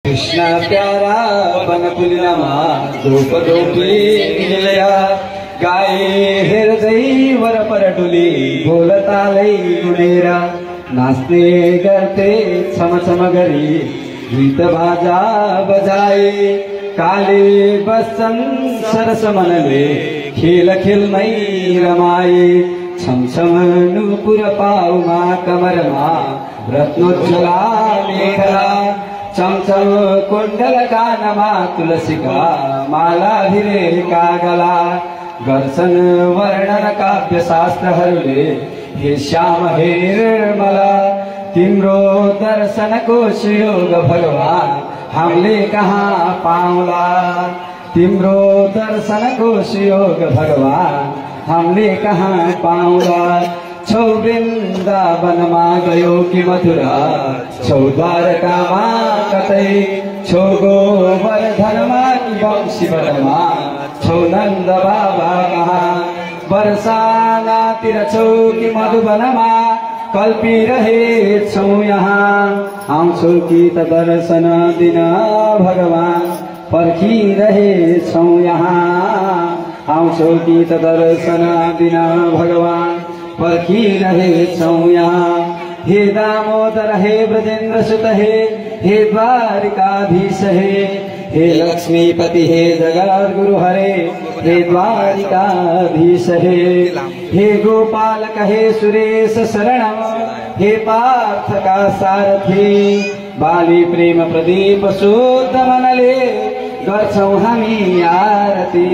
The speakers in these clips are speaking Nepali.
कृष्ण प्यारा वनकुलिनमा धूपधूपी निलया गाए हेर्दै वरपर डुली ढोलतालै गुनेर नाच्ने गर्थे छमछम गरी गीत बाजा बजाए काले बस्छन् सरस मनले खेल खेलमै रमाए छमछम नुपुर पाउमा कमरमा रत्नोज्वला मेखला चमचम कुण्डल कानमा तुलसीका माला धिरेका गला गर्छन् वर्णन काव्य शास्त्रहरूले हे श्याम हे निर्मला तिम्रो दर्शनको सुयोग भगवान हामीले कहाँ पाउला तिम्रो दर्शनको सुयोग भगवान हामीले कहाँ पाउला छौ वृन्दावनमा गयो कि मथुरा छौ द्वारकामा कतै छौ गोवर्धनमा कि वंशीवनमा छौ नन्द बाबा कहाँ बरसानातिर छौ कि मधुवनमा कल्पिरहेछौ यहाँ आउँछौ कि त दर्शन दिन भगवान पर्खिरहेछौ यहाँ आउँछौ कि त दर्शन दिन भगवान पर्खिरहेछौ यहाँ हे दामोदर हे ब्रजेन्द्र सुत हे द्वारिकाधीश हे लक्ष्मीपति हे जगद्गुरु हरे हे द्वारिकाधीश हे गोपालक हे सुरेश शरणम हे पार्थ का सारथी बाली प्रेम प्रदीप शुद्ध मनले गर्छौ हामी आरती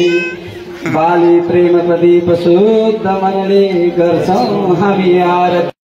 बाली प्रेम प्रदीप शुद्ध मनले गर्छौ हामी आरती।